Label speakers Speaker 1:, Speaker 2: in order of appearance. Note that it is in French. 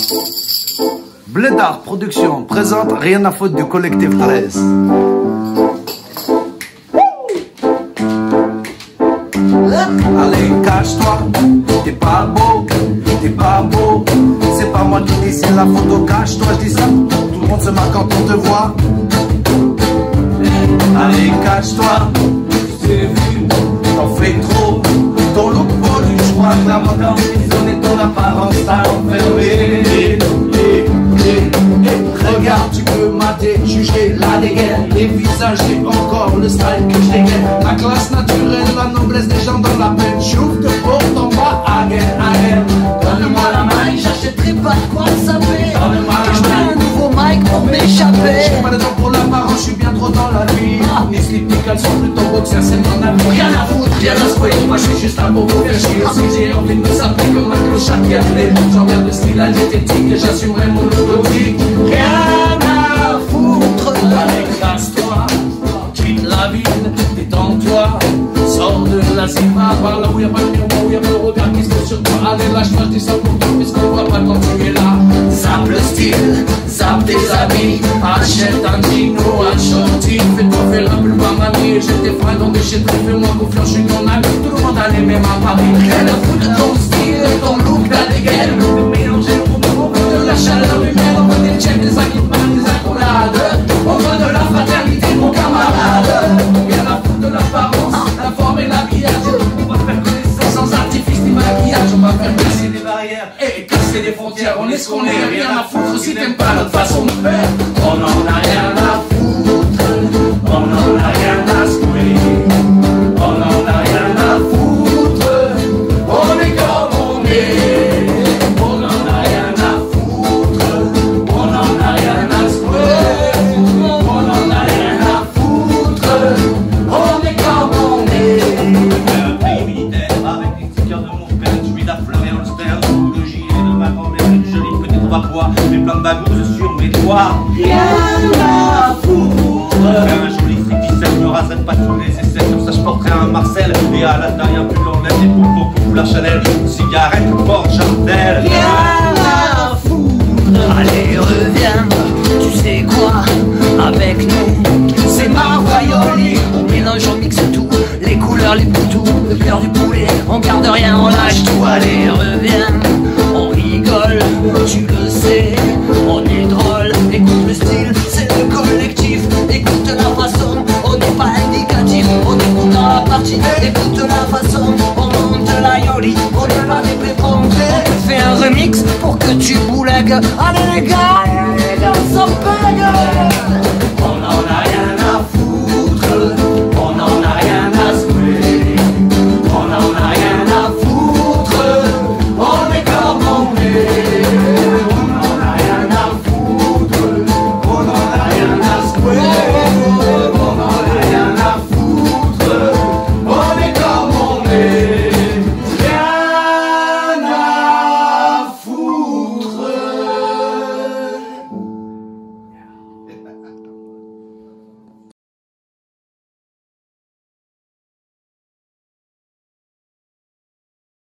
Speaker 1: Blédard Production présente Rien à foutre du collectif 13. Allez, cache-toi, t'es pas beau, t'es pas beau. C'est pas moi qui dis, c'est la photo, cache-toi, je dis ça. Tout le monde se marre quand on te voit. Allez, cache-toi, c'est vu, t'en fais trop. Ton look poli, je crois que la mode a emprisonné ton apparence, t'as enfermé. Regarde, tu peux mater, juger la dégaine. Les visages et encore le style que je dégaine. La classe naturelle, la noblesse des gens dans la peine. J'ouvre de porte en bas, again.
Speaker 2: Donne-moi la main, j'achèterai pas de quoi saper.
Speaker 1: Donne-moi la
Speaker 2: Que je
Speaker 1: main.
Speaker 2: mets un nouveau mic pour m'échapper.
Speaker 1: J'ai pas le temps pour l'apparence, je suis bien trop dans la vie. Mes slips, mes caleçons, plutôt boxer, c'est mon avis.
Speaker 2: Rien à foutre,
Speaker 1: Rien à secouer, moi je suis juste un beau faire chier. Si j'ai envie de me saper comme un clochard qui a fait. J'emmerde le style diététique et j'assumerai mon logique.
Speaker 2: Rien à foutre.
Speaker 1: Allez, casse-toi, quitte la ville, détends-toi. Sors de la cima, par là où y'a pas le miroir, où y'a pas le regard qui se pose sur toi. Allez, lâche-moi, je dis ça pour toi, puisqu'on voit pas quand tu es là. Zappe le style, zappe tes habits. Achète un jean ou un shorty. Fais-toi faire un pull par mamie. J'ai tes freins dans des chaînes, fais-moi confiance, je suis ton ami. Tout le monde a les mêmes à Paris.
Speaker 2: Rien à foutre de ton style, ton look, ta dégaine.
Speaker 1: Mélanger le monde, on veut de la chaleur humaine. On veut des checks, des acquittements, des accolades. On veut de la fraternité, mon camarade. Rien à foutre de l'apparence, la forme et l'habillage. On va faire connaissance sans artifice ni maquillage. On va faire casser des barrières et casser des frontières. On est ce qu'on est, rien à foutre. Si t'aimes pas notre façon de faire, on en a rien à foutre. On en a rien à secouer. On en a rien à foutre. On est comme on est. On en a rien à foutre. On en a rien à secouer. On en a rien à foutre. On est comme on est.
Speaker 3: Un pays militaire avec les stickers de mon père, je suis la fleur et Holster, sous le gilet de ma grand-mère, une jolie petite robe à pois, mes plein de bagouses sur mes doigts.
Speaker 2: Rien à foutre.
Speaker 3: Un joli striptease, me raserai pas tous les essais, sur ça je porterai un Marcel, et à la taille un pull en laine, des poupons pour la Chanel, une cigarette Fort Chardel.
Speaker 2: Rien à foutre. Allez, reviens, tu sais quoi, avec nous, c'est ma royaume. On mélange, on mixe tout, les couleurs, les boutons, le cœur du poulet, on garde rien, on lâche tout. Allez, reviens, on rigole, tu le sais, on est drôle. Écoute le style, c'est le collectif, écoute la façon, on n'est pas indicatif, on écoute dans la partie, écoute la façon, on monte la yoli, on n'est pas des pétrons, on te fait un remix pour que tu boulègues. Allez les gars, ça pègue.